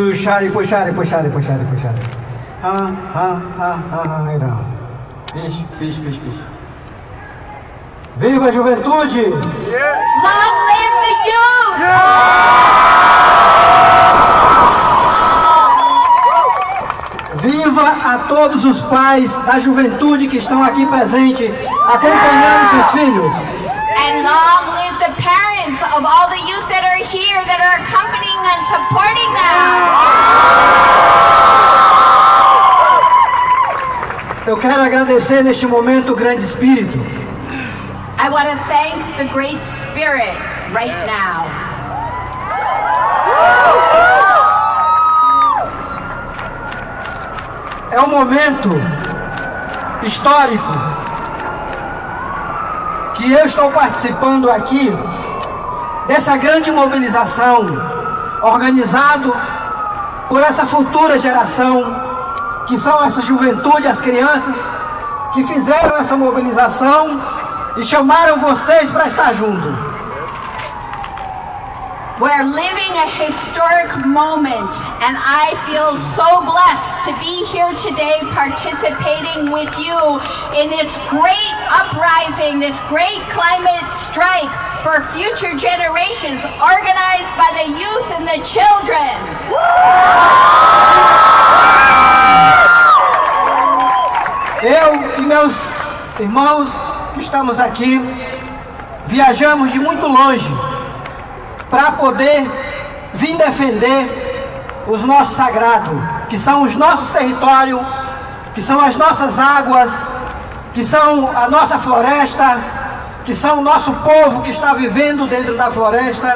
Puxare. Pish. Viva a juventude! Long live the youth! Viva a todos os pais da juventude que estão aqui presentes, acompanhando seus filhos. And long live the parents of all the youth that are here, that are accompanying and supporting them. Eu quero agradecer neste momento o grande espírito. I want to thank the Great Spirit right now. É um momento histórico que eu estou participando aqui dessa grande mobilização organizado por essa futura geração, que são essa juventude, as crianças que fizeram essa mobilização e chamaram vocês para estar junto. We're living a historic moment, and I feel so blessed to be here today participating with you in this great uprising, this great climate strike for future generations, organized by the youth and the children. Eu e meus irmãos que estamos aqui, viajamos de muito longe para poder vir defender os nossos sagrados, que são os nossos territórios, que são as nossas águas, que são a nossa floresta, que são o nosso povo que está vivendo dentro da floresta.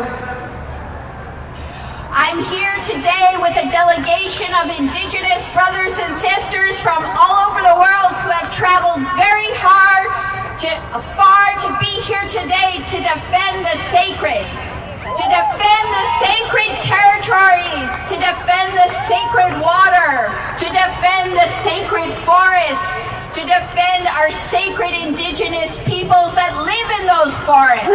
I'm here today with a delegation of indigenous brothers and sisters from all over the world who have traveled very far to be here today to defend the sacred. To defend the sacred territories, to defend the sacred water, to defend the sacred forests, to defend our sacred indigenous peoples that live in those forests.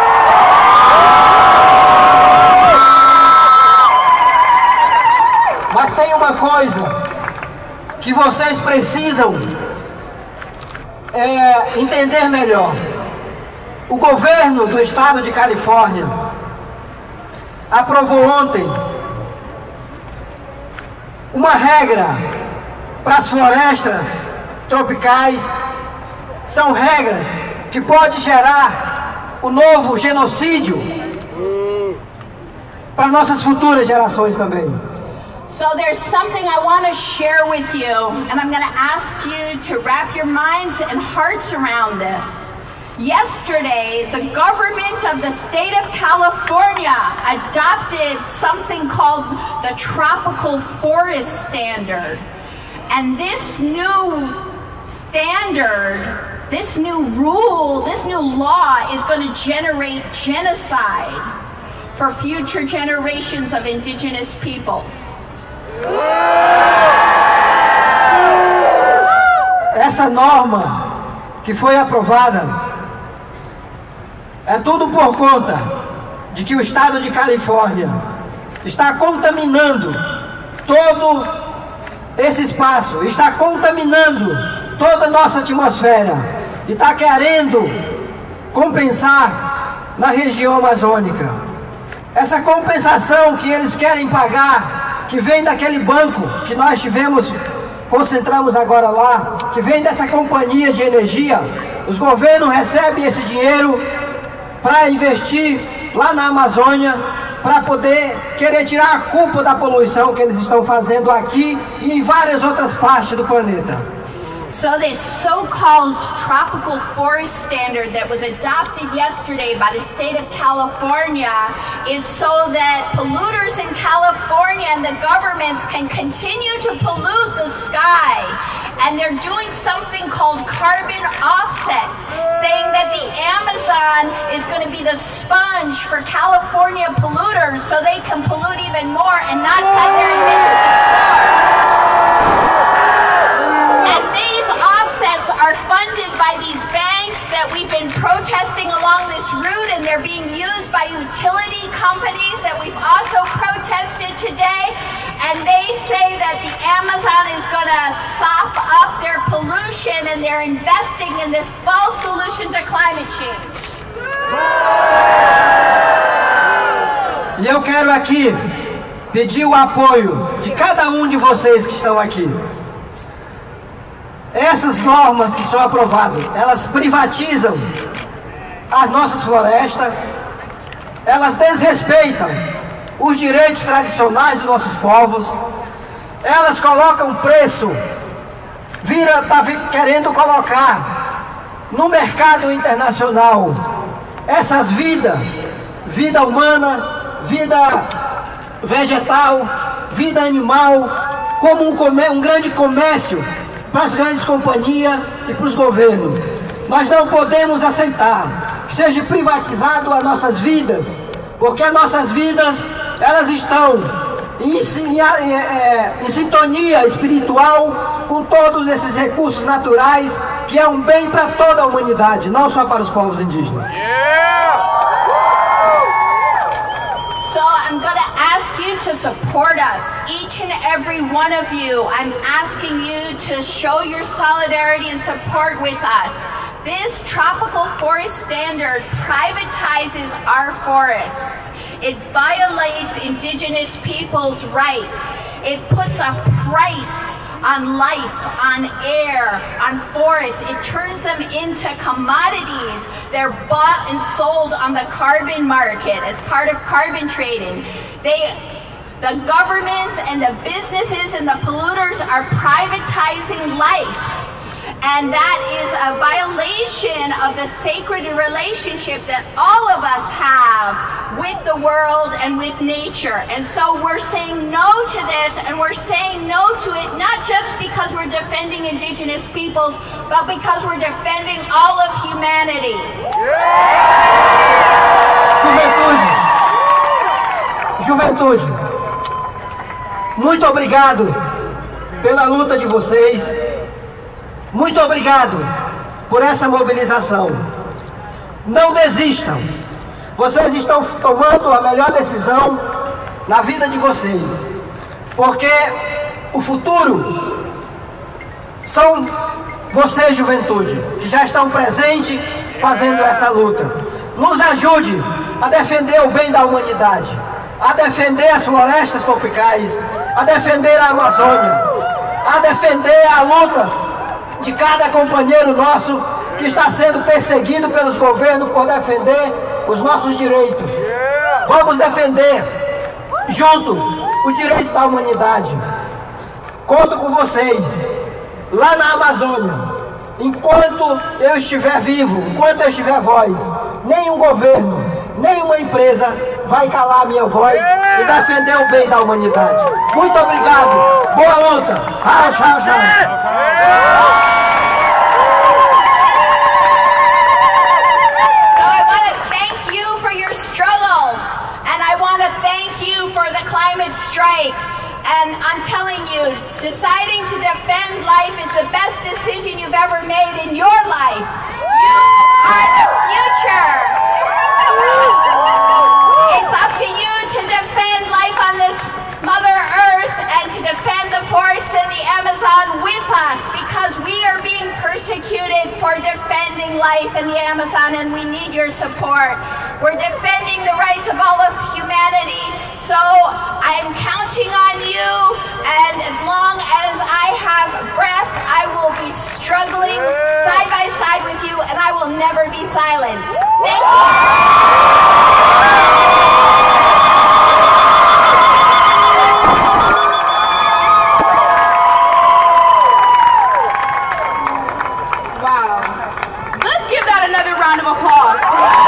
Mas tem uma coisa que vocês precisam entender melhor. O governo do estado de Califórnia aprovou ontem uma regra para as florestas tropicais. São regras que podem gerar o novo genocídio para nossas futuras gerações também. So there's something I want to share with you, and I'm going to ask you to wrap your minds and hearts around this. Yesterday, the government of the state of California adopted something called the Tropical Forest Standard. And this new standard, this new rule, this new law is going to generate genocide for future generations of indigenous peoples. Essa norma que foi aprovada é tudo por conta de que o estado de Califórnia está contaminando todo esse espaço, está contaminando toda a nossa atmosfera e está querendo compensar na região amazônica. Essa compensação que eles querem pagar, que vem daquele banco que nós concentramos agora lá, que vem dessa companhia de energia, os governos recebem esse dinheiro para investir lá na Amazônia, para poder querer tirar a culpa da poluição que eles estão fazendo aqui e em várias outras partes do planeta. So this so-called Tropical Forest Standard that was adopted yesterday by the state of California is so that polluters in California and the governments can continue to pollute the sky. And they're doing something called carbon offsets, saying that the Amazon is going to be the sponge for California polluters so they can pollute even more and not cut their emissions at source. And these offsets are funded by these banks that we've been protesting along this route, and they're being used by utility companies that we've also protested today. say that the Amazon is going to sop up their pollution and they're investing in this false solution to climate change. E eu quero aqui pedir o apoio de cada um de vocês que estão aqui. Essas normas que são aprovadas, elas privatizam as nossas florestas, elas desrespeitam os direitos tradicionais dos nossos povos, elas colocam preço, está querendo colocar no mercado internacional essas vidas, vida humana, vida vegetal, vida animal, como um grande comércio para as grandes companhias e para os governos. Nós não podemos aceitar que seja privatizado as nossas vidas, porque as nossas vidas, elas estão em sintonia espiritual com todos esses recursos naturais, que é um bem para toda a humanidade, não só para os povos indígenas. So I'm going to ask you to support us, each and every one of you. I'm asking you to show your solidarity and support with us. This tropical forest standard privatizes our forests. It violates indigenous people's rights. It puts a price on life, on air, on forests. It turns them into commodities. They're bought and sold on the carbon market as part of carbon trading. The governments and the businesses and the polluters are privatizing life. And that is a violation of the sacred relationship that all of us have with the world and with nature. And so we're saying no to this, and we're saying no to it not just because we're defending indigenous peoples, but because we're defending all of humanity. Juventude, muito obrigado pela luta de vocês. Muito obrigado por essa mobilização. Não desistam. Vocês estão tomando a melhor decisão na vida de vocês. Porque o futuro são vocês, juventude, que já estão presentes fazendo essa luta. Nos ajude a defender o bem da humanidade, a defender as florestas tropicais, a defender a Amazônia, a defender a luta de cada companheiro nosso que está sendo perseguido pelos governos por defender os nossos direitos. Vamos defender junto o direito da humanidade. Conto com vocês lá na Amazônia. Enquanto eu estiver vivo, enquanto eu estiver voz, nenhum governo, nenhuma empresa vai calar a minha voz e defender o bem da humanidade. Muito obrigado. Boa luta. Tchau, tchau. Strike. And I'm telling you, deciding to defend life is the best decision you've ever made in your life. You are the future. It's up to you to defend life on this Mother Earth and to defend the forests and the Amazon with us, because we are being persecuted for defending life in the Amazon, and we need your support. We're defending the rights of all of humanity. So I'm counting on you, and as long as I have breath, I will be struggling side by side with you, and I will never be silenced. Thank you. Wow. Let's give that another round of applause.